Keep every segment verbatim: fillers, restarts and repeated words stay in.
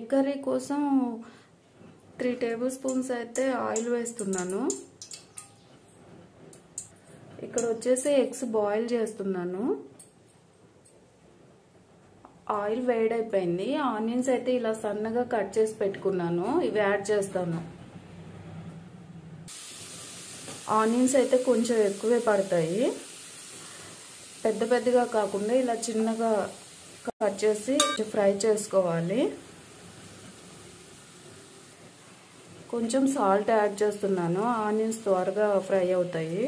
Curry కోసం three tablespoons అయితే oil వేస్తున్నాను. ఇక్కడ వచ్చేసి ఎగ్స్ బాయిల్ చేస్తున్నాను. ఆయిల్ వేడైపోయింది. ఆనియన్స్ అయితే ఇలా సన్నగా కట్ చేసి పెట్టుకున్నాను, ఇవి యాడ్ చేస్తాను. ఆనియన్స్ అయితే కొంచెం ఎక్కువే పడతాయి, పెద్ద పెద్దగా కాకుండా ఇలా చిన్నగా కట్ చేసి ఫ్రై చేసుకోవాలి. కొంచెం సాల్ట్ యాడ్ చేస్తున్నాను, ఆనియన్స్ త్వరగా ఫ్రై అవుతాయి.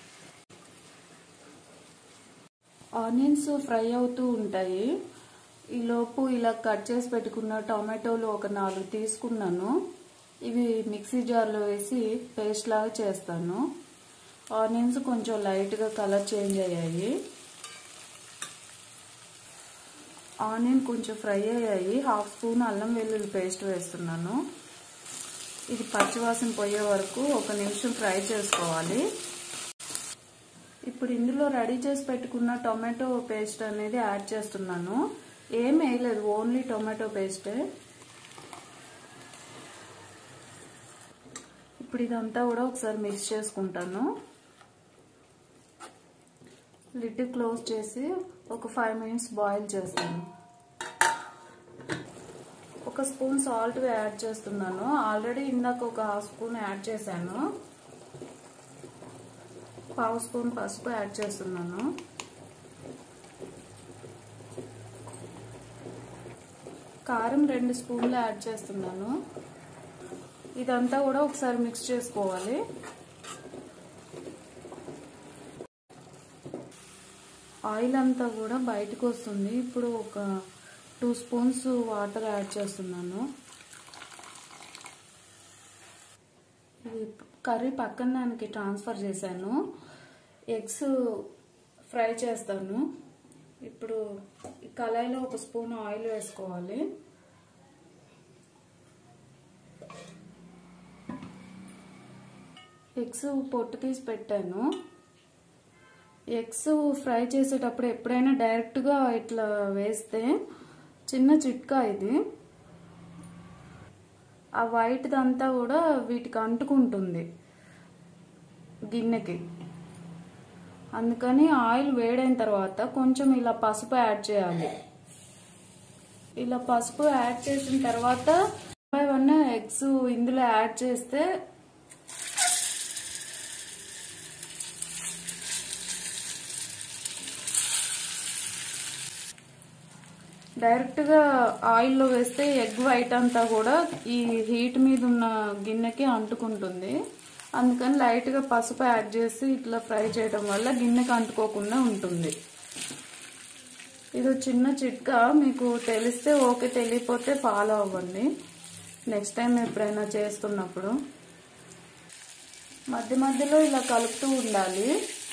ఆనియన్స్ ఫ్రై అవుతూ ఉంటాయి. ఈలోపు ఇలా కట్ చేసి పెట్టుకున్న టొమాటోలు ఒక నాలుగు తీసుకున్నాను. ఇవి మిక్సీ జార్లో వేసి పేస్ట్ లాగా చేస్తాను. ఆనియన్స్ కొంచెం లైట్గా కలర్ చేంజ్ అయ్యాయి. ఆనియన్ కొంచెం ఫ్రై అయ్యాయి. హాఫ్ స్పూన్ అల్లం వెల్లుల్లి పేస్ట్ వేస్తున్నాను. ఇది పచ్చివాసన పోయే వరకు ఒక నిమిషం ఫ్రై చేసుకోవాలి. ఇప్పుడు ఇందులో రెడీ చేసి పెట్టుకున్న టొమాటో పేస్ట్ అనేది యాడ్ చేస్తున్నాను. ఏం వేయలేదు, ఓన్లీ టొమాటో పేస్టే. ఇప్పుడు ఇదంతా కూడా ఒకసారి మిక్స్ చేసుకుంటాను. లిడ్ క్లోజ్ చేసి ఒక ఫైవ్ మినిట్స్ బాయిల్ చేస్తాను. ఒక స్పూన్ సాల్ట్ యాడ్ చేస్తున్నాను. ఆల్రెడీ ఇందాక ఒక హాఫ్ స్పూన్ యాడ్ చేశాను. పావు స్పూన్ పసుపు యాడ్ చేస్తున్నాను. కారం రెండు స్పూన్లు యాడ్ చేస్తున్నాను. ఇదంతా కూడా ఒకసారి మిక్స్ చేసుకోవాలి. ఆయిల్ అంతా కూడా బయటకు వస్తుంది. ఇప్పుడు ఒక టూ స్పూన్స్ వాటర్ యాడ్ చేస్తున్నాను. ఇది కర్రీ పక్కన దానికి ట్రాన్స్ఫర్ చేశాను. ఎగ్స్ ఫ్రై చేస్తాను. ఇప్పుడు కళాయిలో ఒక స్పూన్ ఆయిల్ వేసుకోవాలి. ఎగ్స్ పొట్టు తీసి పెట్టాను. ఎగ్స్ ఫ్రై చేసేటప్పుడు ఎప్పుడైనా డైరెక్ట్గా ఇట్లా వేస్తే చిన్న చిట్కా ఇది, ఆ వైట్దంతా కూడా వీటికి అంటుకుంటుంది గిన్నెకి. అందుకని ఆయిల్ వేడైన తర్వాత కొంచెం ఇలా పసుపు యాడ్ చేయాలి. ఇలా పసుపు యాడ్ చేసిన తర్వాత బై వన్ ఎగ్స్ ఇందులో యాడ్ చేస్తే డైరెక్ట్గా ఆయిల్లో వేస్తే ఎగ్ వైట్ అంతా కూడా ఈ హీట్ మీద ఉన్న గిన్నెకి అంటుకుంటుంది. అందుకని లైట్గా పసుపు యాడ్ చేసి ఇట్లా ఫ్రై చేయడం వల్ల గిన్నెకి అంటుకోకుండా ఉంటుంది. ఇది చిన్న చిట్కా, మీకు తెలిస్తే ఓకే, తెలియకపోతే ఫాలో అవ్వండి నెక్స్ట్ టైం ఎప్పుడైనా చేస్తున్నప్పుడు. మధ్య మధ్యలో ఇలా కలుపుతూ ఉండాలి.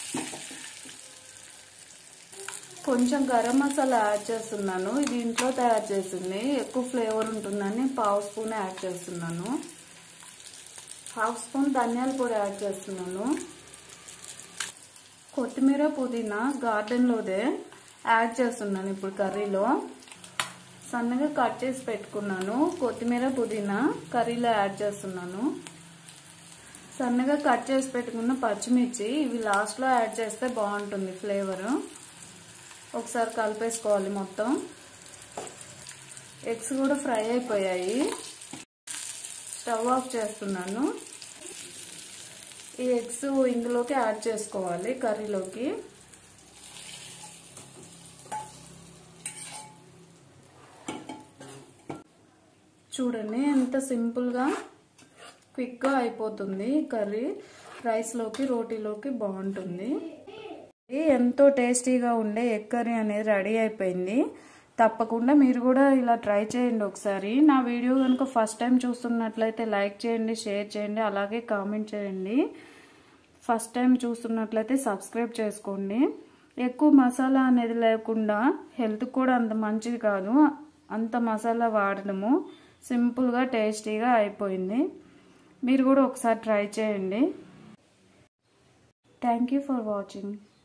కొంచెం గరం మసాలా యాడ్ చేస్తున్నాను. ఇది ఇంట్లో తయారు చేసింది, ఎక్కువ ఫ్లేవర్ ఉంటుందని పావు స్పూన్ యాడ్ చేస్తున్నాను. హాఫ్ స్పూన్ ధనియాల పొడి యాడ్ చేస్తున్నాను. కొత్తిమీర పుదీనా గార్డెన్లోదే యాడ్ చేస్తున్నాను. ఇప్పుడు కర్రీలో సన్నగా కట్ చేసి పెట్టుకున్నాను. కొత్తిమీర పుదీనా కర్రీలో యాడ్ చేస్తున్నాను. సన్నగా కట్ చేసి పెట్టుకున్న పచ్చిమిర్చి ఇవి లాస్ట్లో యాడ్ చేస్తే బాగుంటుంది ఫ్లేవర్. ఒకసారి కలిపేసుకోవాలి మొత్తం. ఎగ్స్ కూడా ఫ్రై అయిపోయాయి. స్టవ్ ఆఫ్ చేస్తున్నాను. ఈ ఎగ్స్ ఇందులోకి యాడ్ చేసుకోవాలి కర్రీలోకి. చూడండి ఎంత సింపుల్గా క్విక్గా అయిపోతుంది కర్రీ. రైస్లోకి రోటీలోకి బాగుంటుంది. ఎంతో టేస్టీగా ఉండే ఎగ్ కర్రీ అనేది రెడీ అయిపోయింది. తప్పకుండా మీరు కూడా ఇలా ట్రై చేయండి ఒకసారి. నా వీడియో కనుక ఫస్ట్ టైం చూస్తున్నట్లయితే లైక్ చేయండి, షేర్ చేయండి, అలాగే కామెంట్ చేయండి. ఫస్ట్ టైం చూస్తున్నట్లయితే సబ్స్క్రైబ్ చేసుకోండి. ఎక్కువ మసాలా అనేది లేకుండా హెల్త్ కూడా అంత మంచిది కాదు అంత మసాలా వాడడము. సింపుల్గా టేస్టీగా అయిపోయింది. మీరు కూడా ఒకసారి ట్రై చేయండి. Thank you for watching.